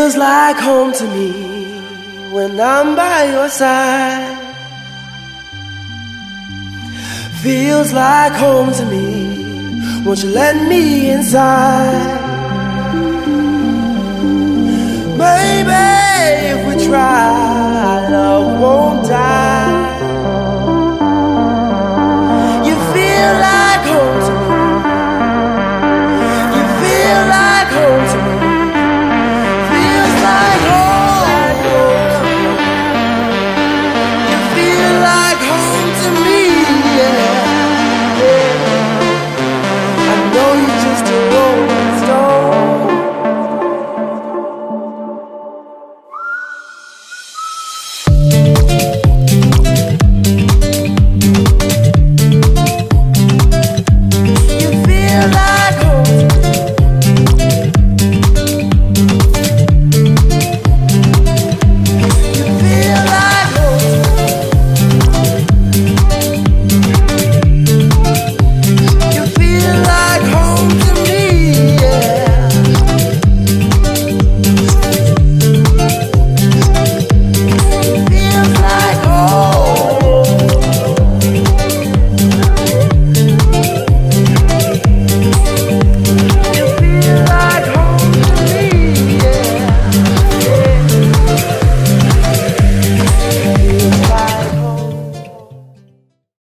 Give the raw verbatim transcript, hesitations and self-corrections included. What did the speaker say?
Feels like home to me when I'm by your side. Feels like home to me, won't you let me inside? Maybe if we try, love won't die.